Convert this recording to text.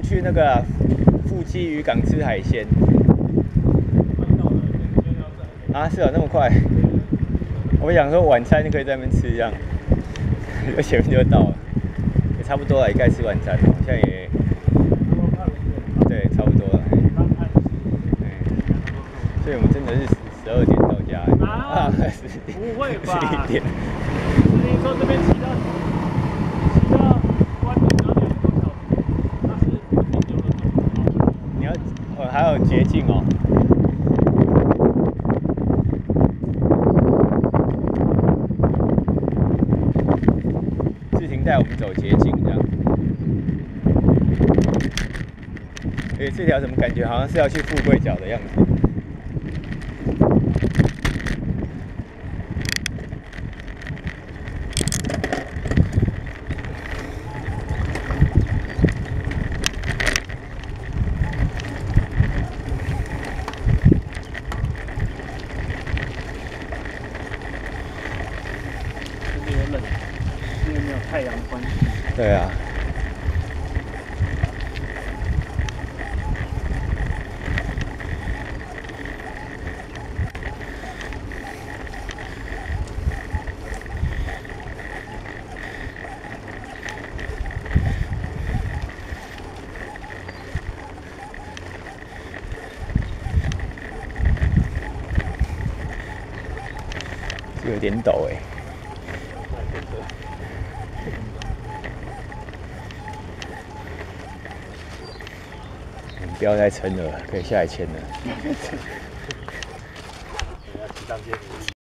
去那个富基渔港吃海鲜。啊，是哦，那么快？我想说晚餐就可以在那边吃，这样，就前面就到了，也差不多了，也该吃晚餐了，好像也，对，差不多了。所以我们真的是12点到家。啊， 不会吧 ？11点。 你说这边骑到关门要2个多小时，那是停留了多少？ 你要，还有捷径哦。带我们走捷径这样，所以这条怎么感觉好像是要去富贵角的样子？ 有点冷，因为没有太阳的关系。 对啊。有点陡哎。不要再撑了，可以下来牵了。